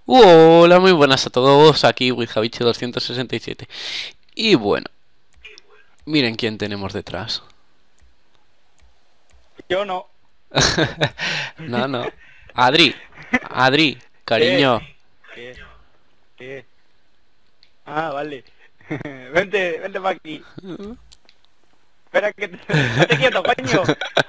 Hola, muy buenas a todos, aquí WithJaviche267. Y bueno, miren quién tenemos detrás. Yo no. No, no. Adri, ¿Qué? cariño. ¿Qué? ¿Qué? Ah, vale. Vente pa' aquí. Espera que te... ¡Estate quieto, coño!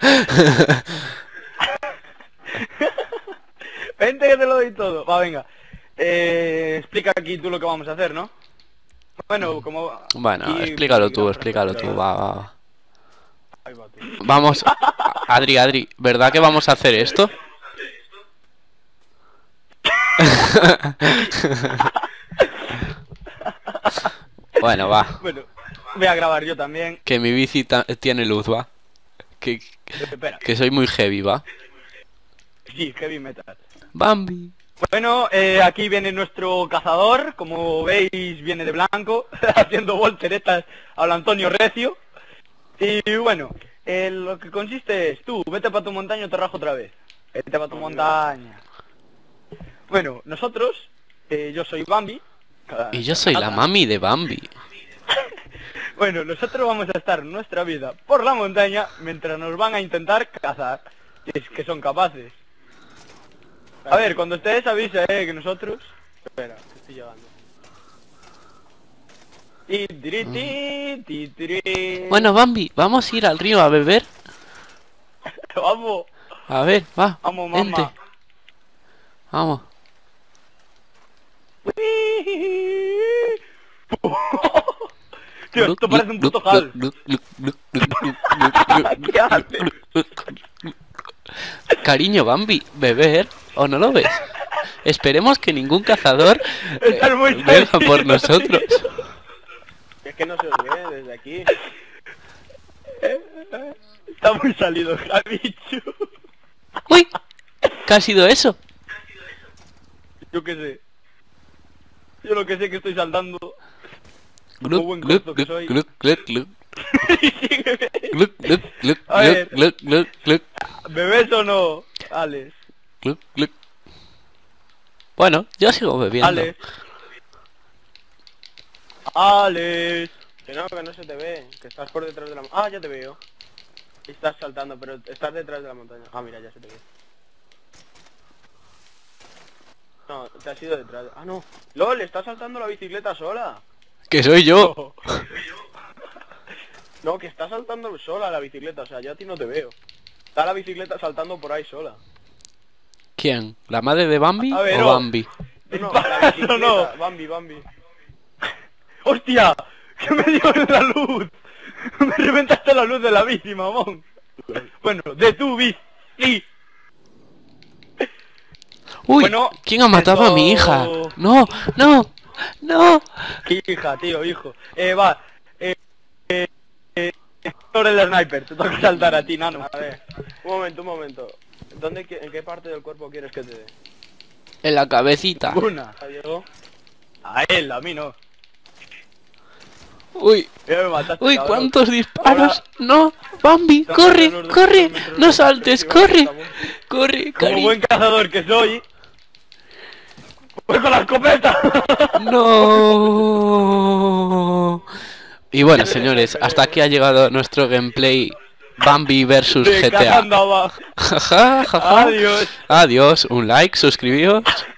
Vente que te lo doy todo. Va, venga. Explica aquí tú lo que vamos a hacer, ¿no? Bueno, como... Bueno, Aquí explícalo tú, va. Ahí va, tú. Vamos, Adri, ¿verdad que vamos a hacer esto? Bueno, va. Bueno, voy a grabar yo también. Que mi bici tiene luz, va. Que, Espera. que soy muy heavy, va. Sí, heavy metal. Bambi. Bueno, aquí viene nuestro cazador, como veis viene de blanco, haciendo volteretas a lo Antonio Recio. Y bueno, lo que consiste es, tú, vete para tu montaña o te rajo otra vez. Vete para tu montaña. Bueno, nosotros, yo soy Bambi. Y yo soy la mami de Bambi. Bueno, nosotros vamos a estar nuestra vida por la montaña mientras nos van a intentar cazar, si es que son capaces. A ver, cuando ustedes avisen, que nosotros... Espera, que estoy llegando. Bueno, Bambi, vamos a ir al río a beber. Vamos. A ver, va. Vamos, Vente. mamá. Vamos. Tío, esto parece un puto hall. ¿Qué haces? Cariño, Bambi, beber, ¿o no lo ves? Esperemos que ningún cazador Estás muy venga salido, por nosotros. Es que no se os ve desde aquí. Está muy salido, Javichu. ¡Uy! ¿Qué ha sido eso? Yo qué sé. Yo lo que sé que estoy saltando. Gluc, buen gluc, corto que gluc, soy. gluc, gluc, gluc. Sígueme. Gluc, gluc, gluc, A ver. gluc, gluc, gluc, ¿Bebés o no, Alex? gluc, gluc. Bueno, yo sigo bebiendo. Alex. Alex. Que no se te ve. Que estás por detrás de la... Ah, ya te veo. Estás saltando, pero estás detrás de la montaña. Ah, mira, ya se te ve. No, te has ido detrás. Ah, no. LOL, estás saltando la bicicleta sola. Que soy yo. No, que está saltando sola la bicicleta. O sea, yo a ti no te veo. Está la bicicleta saltando por ahí sola. ¿Quién? ¿La madre de Bambi A ver, o oh. Bambi? No, Dispara, la bicicleta. no. Bambi. ¡Hostia! ¡Que me dio en la luz! ¡Me reventaste la luz de la bici, mamón! Bueno, de tu bici. Uy, Bueno, ¿quién ha matado a mi hija? esto- No, no, no. ¿Qué hija, tío, hijo? Va. Sobre el sniper, te toca saltar a ti, nano. A ver, un momento. ¿En qué parte del cuerpo quieres que te dé? En la cabecita. Una. ¿A Diego? A él, a mí no. Uy, Ya me mataste, uy, cabrón. ¿cuántos disparos? Ahora- No, Bambi, Estamos corre, en los dos corre, kilómetros no de saltes, distancia, corre, estamos. corre, Como cariño. buen cazador que soy. ¡Voy con la escopeta! No. Y bueno, señores, hasta aquí ha llegado nuestro gameplay Bambi versus De GTA. cazando abajo. Jaja, jaja. Adiós. Adiós, un like, suscribíos.